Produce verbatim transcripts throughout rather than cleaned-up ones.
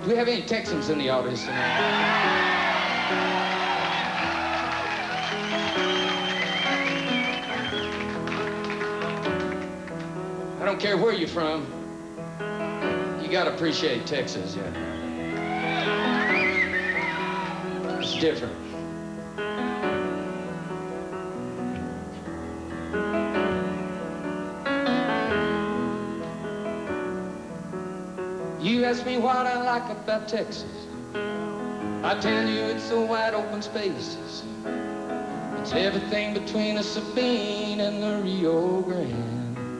Do we have any Texans in the audience tonight? I don't care where you're from. You gotta appreciate Texas, yeah. It's different. You ask me what I like about Texas. I tell you it's the wide open spaces. It's everything between the Sabine and the Rio Grande.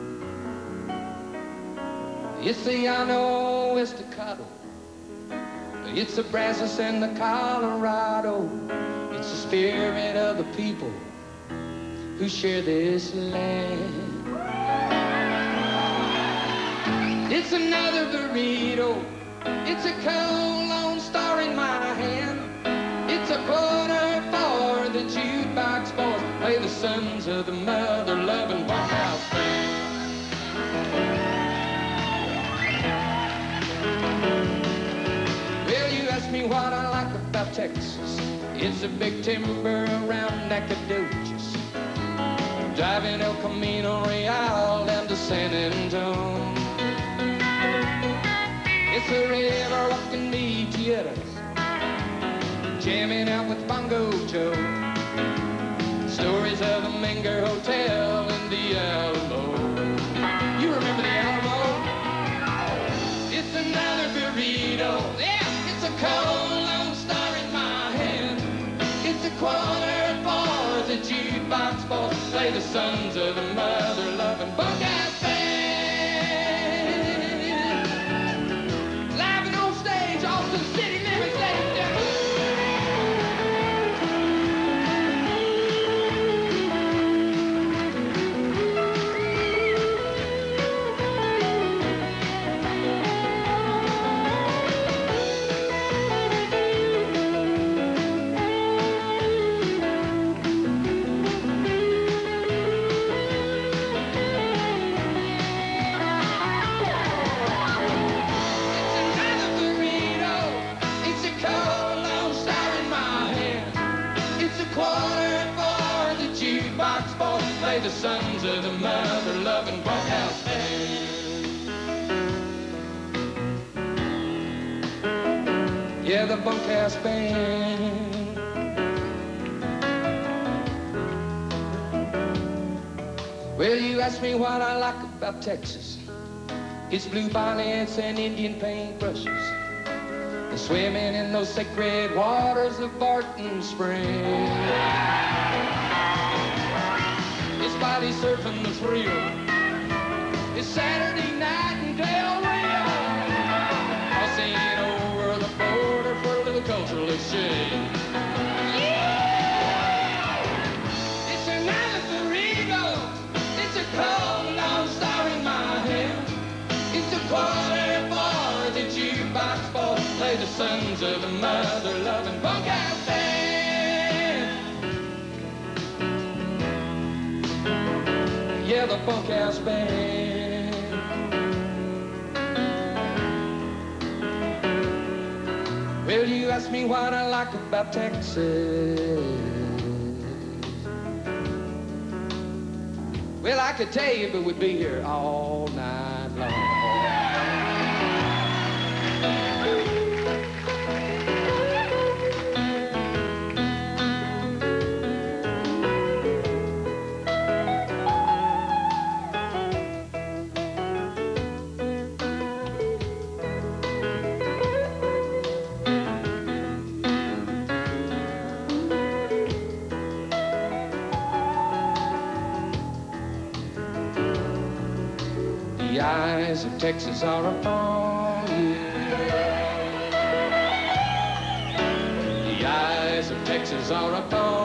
It's the Llano Estacado. It's the Brazos and the Colorado. It's the spirit of the people who share this land. It's another burrito. It's a cold Lone Star in my hand. It's a quarter for the jukebox boys. Play the sons of the mother-loving bunkhouse band. Well, you ask me what I like about Texas. It's the big timber around Nacogdoches, driving El Camino Real down to San Antonio. It's the river walking me theaters, jamming out with Bongo Joe. Stories of the Menger Hotel in the Alamo. You remember the Alamo? It's another burrito. Yeah, it's a cold Lone Star in my hand. It's a quarter for the jukebox boys. Play the sons of the mother-loving bunkhouse band. The sons of the mother-loving bunkhouse band. Yeah, the bunkhouse band. Well, you ask me what I like about Texas. It's blue bonnets and Indian paintbrushes, and swimming in those sacred waters of Barton Springs. Body surfing the thrill. It's Saturday night in Del Rio. Crossing over the border for a little cultural exchange. Yeah! It's another burrito. It's a cold Lone Star in my hand. It's a quarter for the jukebox boys. Play the sons of the mother-loving bunkhouse band. Yeah, the bunkhouse band. Well, you ask me what I like about Texas. Well, I could tell you, but we'd be here all night long. The eyes of Texas are upon you. The eyes of Texas are upon you.